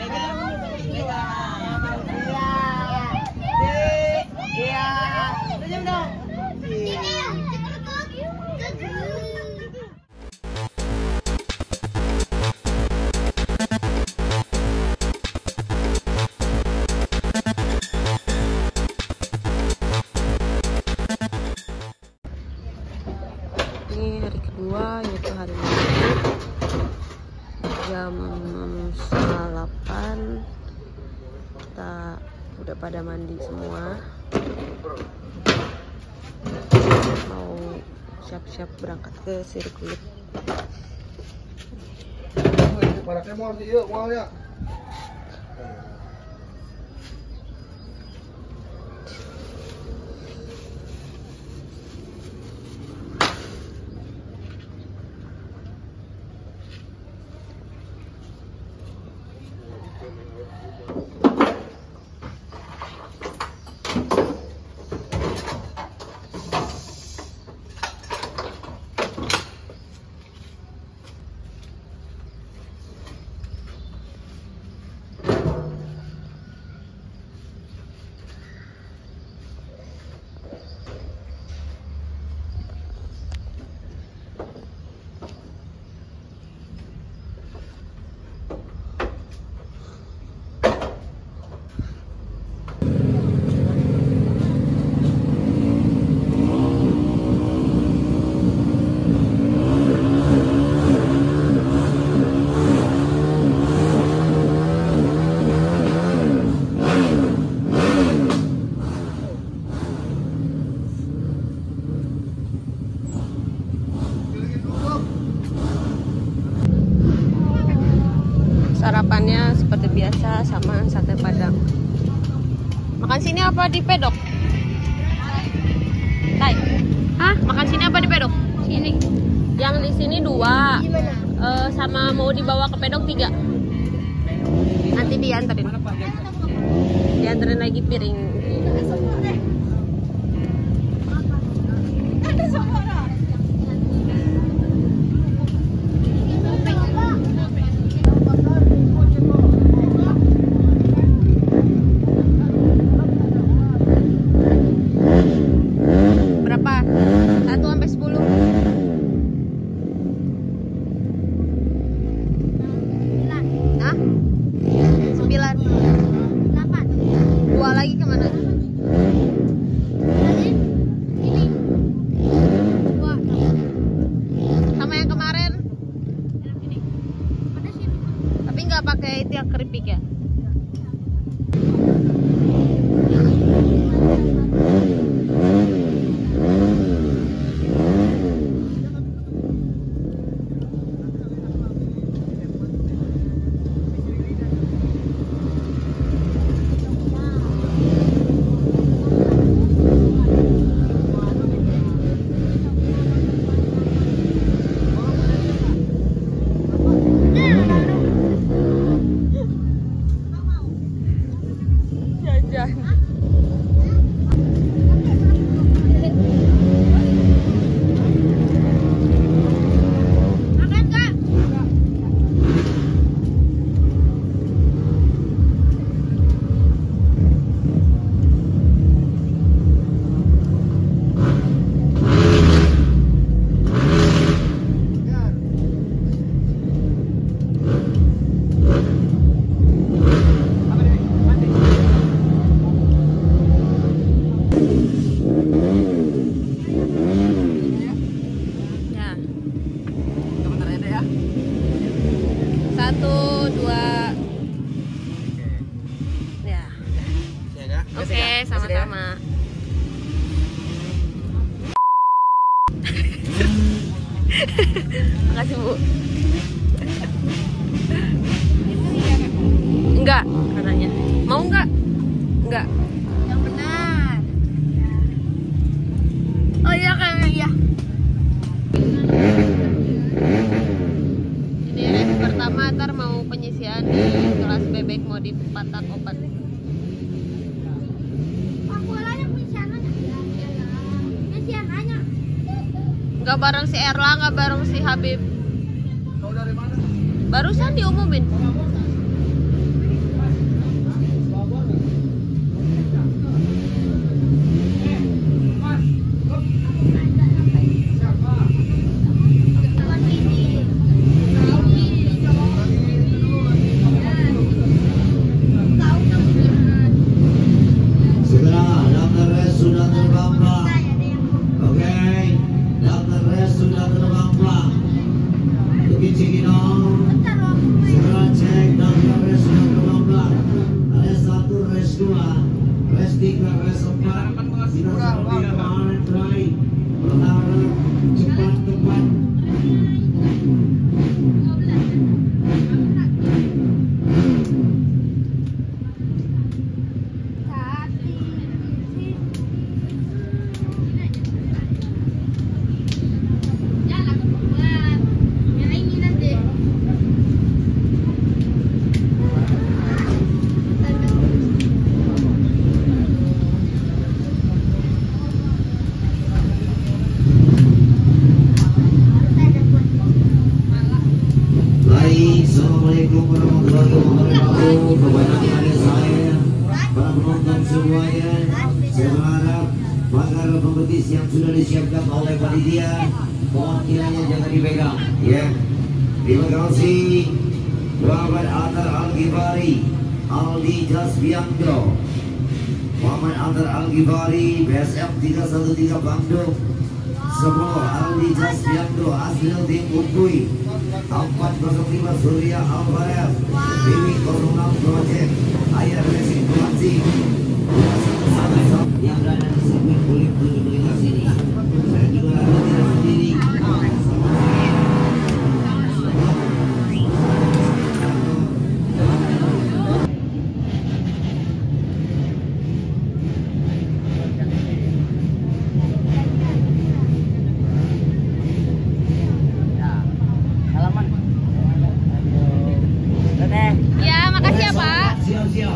Iya. Senyum dong. Ini hari kedua, yaitu hari Minggu, jam 8. Kita udah pada mandi semua, mau siap-siap berangkat ke sirkuit. Sarapannya seperti biasa sama sate padang. Makan sini apa di pedok? Tai. Hah? Makan sini apa di pedok? Sini. Yang di sini 2. Sama mau dibawa ke pedok 3. Nanti dianterin. Dianterin lagi piring. Berapa? 1 sampai 10. Hah? 9. 2 lagi kemana? Ini. 2. Sama yang kemarin. Tapi nggak pakai itu yang keripik ya? Oke, sama-sama. Makasih, Bu. Enggak, katanya. Mau enggak? Enggak. Yang benar. Oh iya kayaknya iya. Ini race pertama, ntar mau penyisian di kelas bebek modif patak opat. Nggak bareng si Erla, nggak bareng si Habib. Kau dari mana? Barusan diumumin. semuanya. Saya berharap pagar kompetisi yang sudah disiapkan oleh panitia mohon kiranya jangan dipegang, ya. Terima kasih Muhammad Atar Al-Ghifari, Aldi Jasbianto, Muhammad Atar Al-Ghifari, BSF 313 Bandung, 10 Aldi Jasbianto, Asril Tim Ukui, 405 Surya Alvarez, Bibi 06 Project, Ayah Racing Pelansi, yang berada di sirkuit kulit 17 ini. Saya juga ada tidak sendiri. Ya, makasih ya Pak. Siap-siap.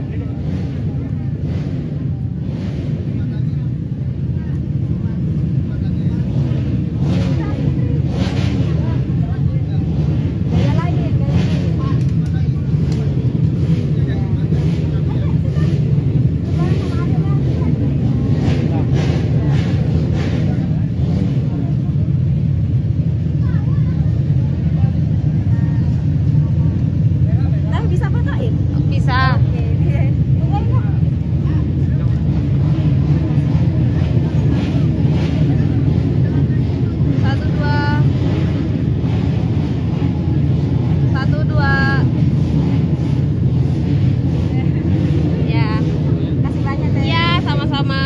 Bisa. Satu dua. Ya. Kasih banyak ya. Ya, sama-sama.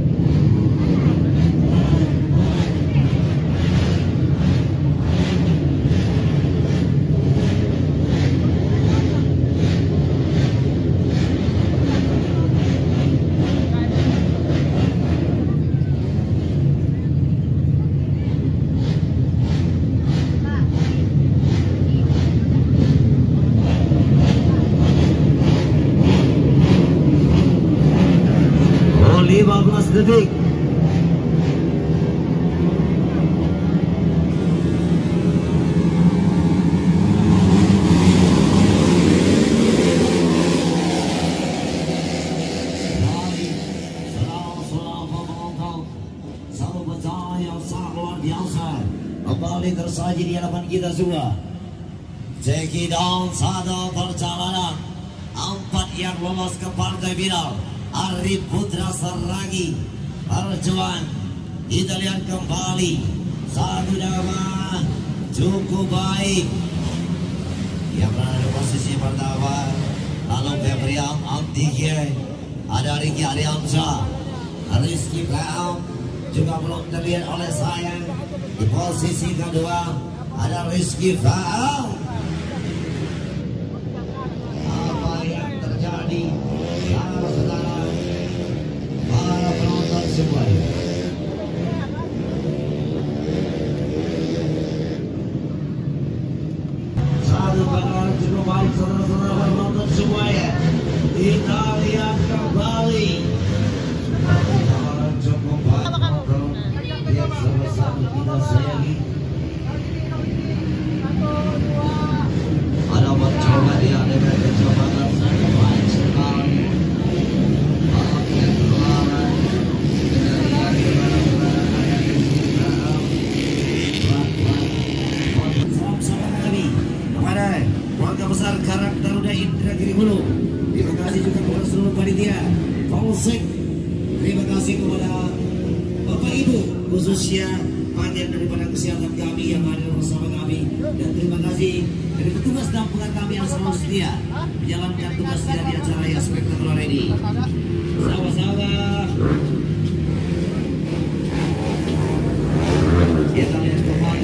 Oh, 15 detik. Satu pencapaian yang sangat luar biasa kembali tersaji di hadapan kita semua. Check down satu perjalanan 4 yang lolos ke partai final. Arif Putra Saragi Arjuan. Kita lihat kembali satu nama cukup baik yang berada di posisi pertama. Lalu Febriam Amtikie, ada Ricky Ariamsa, Rizky Praam juga belum terlihat oleh saya. Di posisi kedua ada Rizky Praam. Apa yang terjadi? Saudara-saudara, para penonton semuanya. Satu pengalaman cukup baik saudara-saudara penonton semuanya. Kita lihat kembali. Pengalaman cukup baik yang sama-sama kita sayangi. Ada mencoba dia dengan kecepatan sangat baik sekali. Besar Karang Taruna Indragiri Hulu. Terima kasih juga kepada seluruh panitia Polsek. Terima kasih kepada Bapak Ibu khususnya bagian daripada kesehatan kami yang hadir bersama kami, dan terima kasih dari petugas dampungan kami yang selalu setia menjalankan tugasnya di acara yang spektakuler ini. Sama-sama kita lihat kembali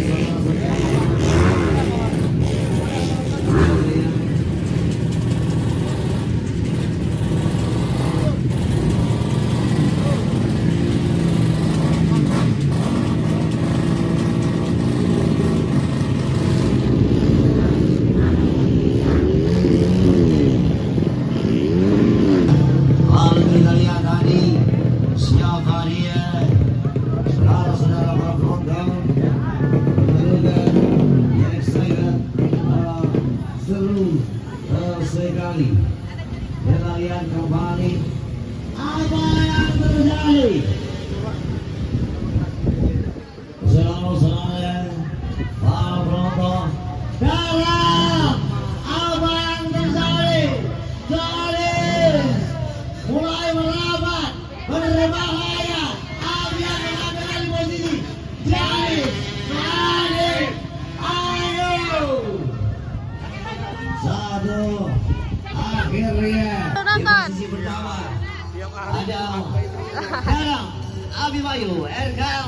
sekali. Kita lihat kembali Apa yang terjadi? Saudara-saudara, para penonton, sekarang apa yang terjadi? Jalis mulai merapat, berbahaya. Api yang mengambil alih posisi. Jalis, ayo. Satu, akhirnya posisi pertama ada sekarang Abimanyu Erkam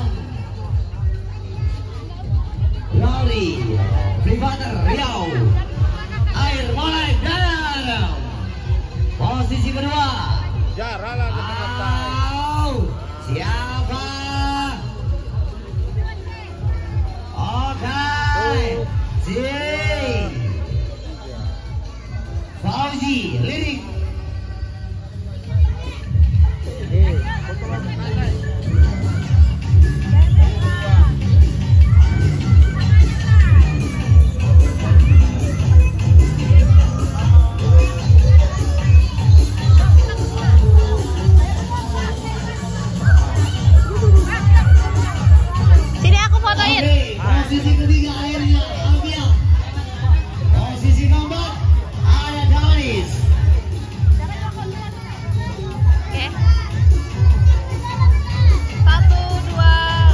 Rally Privater Riau Air mulai dalam posisi kedua. Siapa? Oke, Fauzi Lirik. Sini aku fotoin. Oke, posisi ketiga akhirnya Abia. Posisi keempat ada Danis. Oke. 1, 2.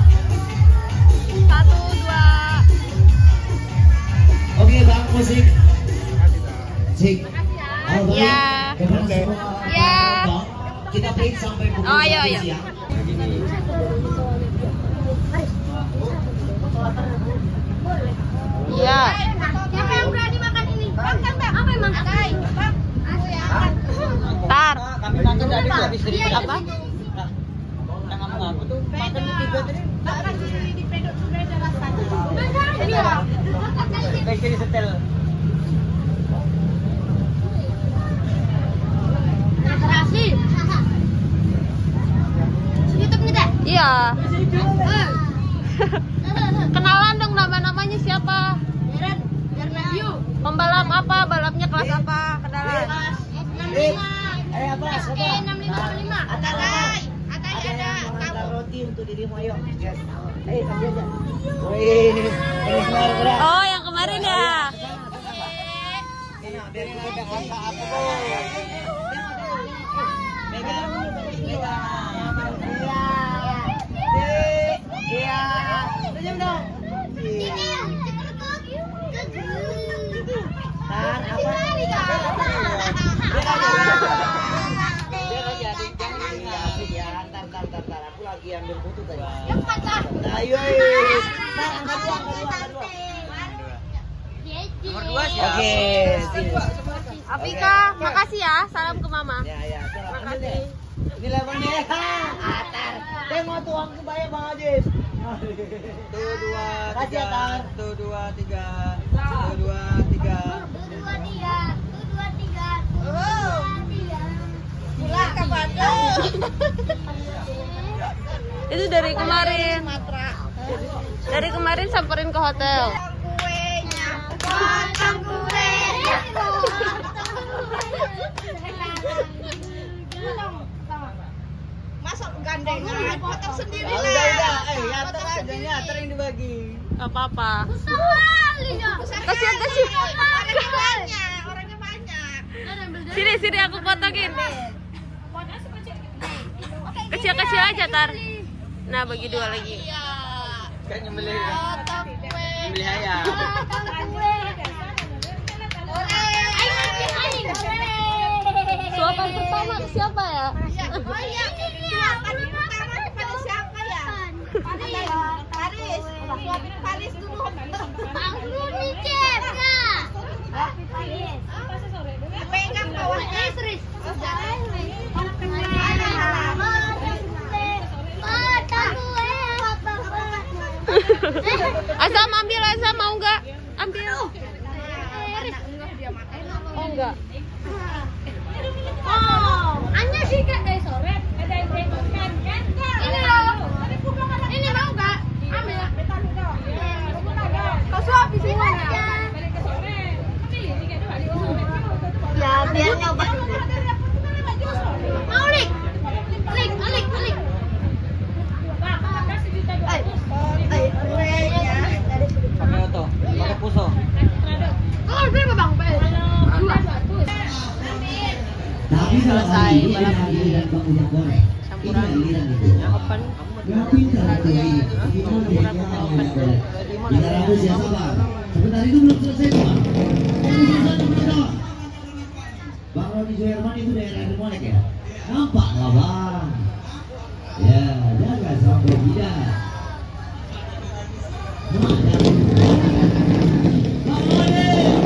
1, 2. Oke, bang musik. Cik. Ya. Ya. Kita break sampai pukul Oh, ayo, 1 ayo. siang. Iya. Siapa yang berani makan ini? Makan, Bang. Apa emang? Atai. Bang. Aku ya. Tar. Kami makan tadi habis dari Apa? yang kamu ngaku tuh makan tiga tadi. Makan di pedok sudah ada rasanya. Baik jadi setel. Berhasil. YouTube kita. Iya. Kenalan dong nama-namanya siapa? View. Pembalap apa? Balapnya kelas apa? Kenalan. Apa? 65. Atai. Atai ada. Ada roti untuk dirimu ayo. Yes. Kasih aja. Wih, ini semua berat. Oh, yang kemarin ya. Biarin aja kakak aku tuh. Pegang. Iya. Senyum dong. Tar, apa? Biar aja, jangan asik ya. Tar. Aku lagi ambil foto tadi. Ayo. Tar, angkat dua. Nomor 2 siapa? Oke. Apika, makasih ya. Salam ke mama. Ya. Makasih. Ini levelnya. Atar. Saya mau tuang kebaya Bang Ajis. 1, 2, 3. 1, 2, 3. 1, 2, 3. Pulang ke Bandung. Itu dari kemarin. Dari kemarin samperin ke hotel. Kuenya, potong kuenya. Masuk gandengan, potong sendiri lah. Udah. Ya terangnya, yang dibagi. Gak apa-apa. Kasihan. Orangnya banyak. Sini aku potongin. Kecil-kecil aja tar. Nah, bagi 2 lagi. Kayak nyembelih ayam. Suapan pertama ke siapa ya? Oh iya, suapan pertama kepada siapa ya? Paris. Suapin Paris dulu. Pegang bawahnya. Azam ambil, Azam mau nggak? Ambil. Oh enggak. Oh, Anya sih Kak dari sore. Ada yang makan kan? Ini loh. Ini mau nggak? Ambil. Kau suap di sini aja. Ya, biar nyoba. Mau nih. selesai balap di campuran open. Sebentar itu belum selesai Pak. Bang Roni Suherman itu daerah Monek ya? Nampak lah Bang. Ya, jaga sampai tidak. Bang Roni.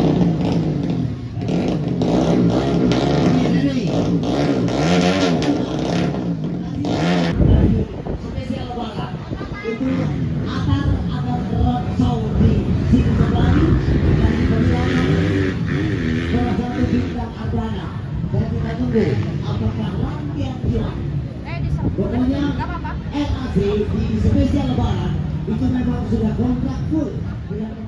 Spesial banget. Itu agar Saudi sini kembali dari perjuangan salah satu bintang Ardana. Dan kita tunggu apakah rangkaian hilang. Pokoknya LAC di spesial lebaran itu memang sudah kontrak full dengan